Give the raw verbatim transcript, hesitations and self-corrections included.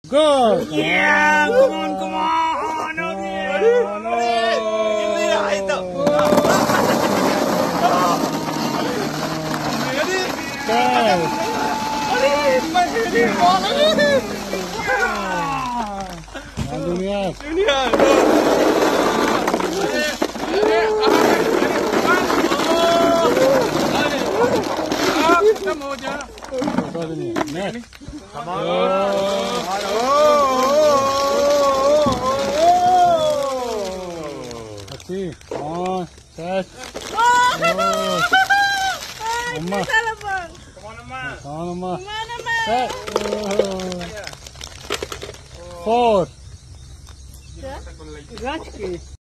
Good. Yeah, come on, come on. No, no, no. Ten. Dunia. Dunia. Next. Come on. Let's see. On. Set. Amma. Come on, Amma. On, Amma. Set. Four.